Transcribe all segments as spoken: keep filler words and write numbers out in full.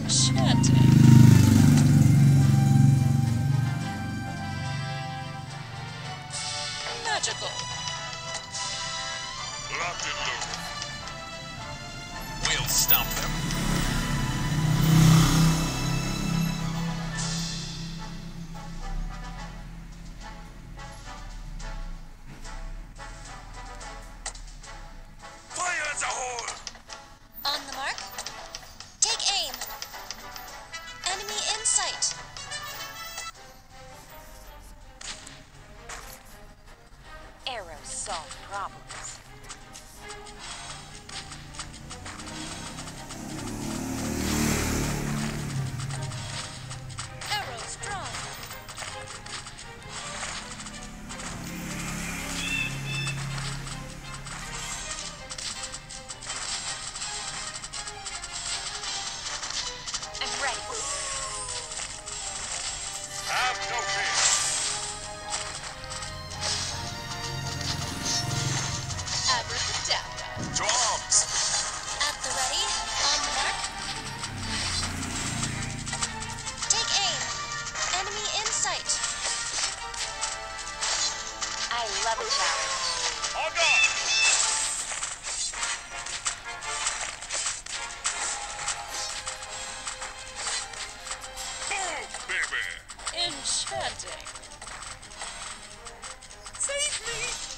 Enchanting. Magical. Locked and loaded. We'll stomp them. Fire in the hole! On the mark. Take aim. Enemy in sight. Arrows solve problems. Arrows drawn. I'm ready. Have no fear. Abracadabra. To arms! At the ready. On the mark. Take aim. Enemy in sight. I love a challenge. On guard! Boom, baby! Enchanting. Save me!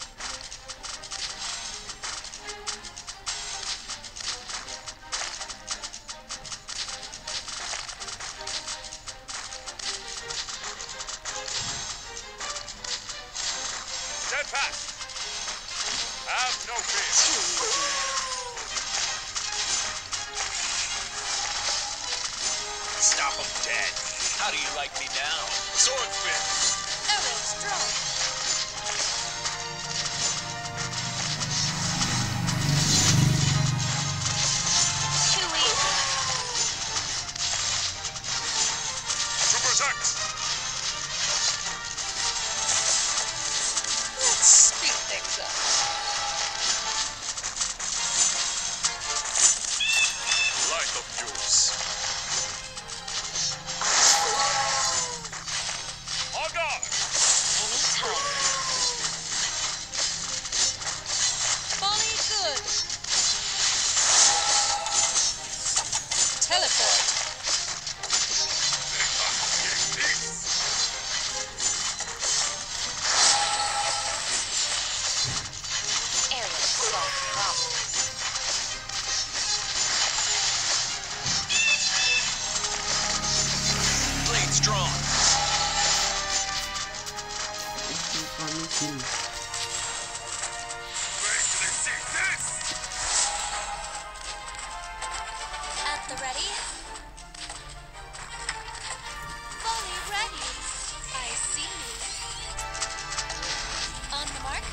Stand fast! Have no fear! Too easy. Stop him dead! How do you like me now? Sword fit! Arrows drawn. Too easy. To protect! Let's speed things up. Light of yours! On guard! Anytime. Volley good. Teleport. Arrows solve problems. Blades drawn! Wait till they see this! At the ready. Volley ready. I see you. On the mark.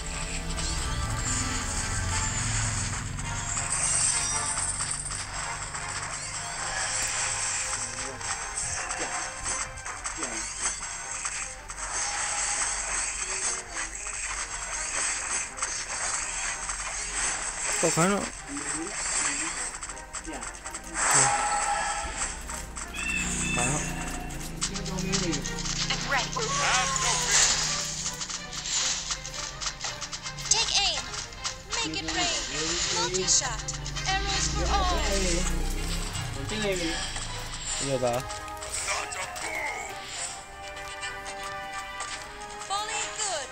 Có khá nó. Khá nó. I'm ready. Have no fear! Take aim. Make it rain. Multi-shot. Arrows for all. Bây giờ vào. Not a fool! Volley good.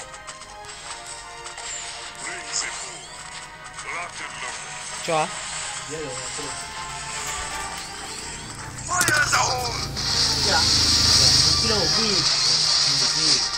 Lazy fool! Locked and loaded! Cho. Fire in the hole! Kilo một phi. Một phi.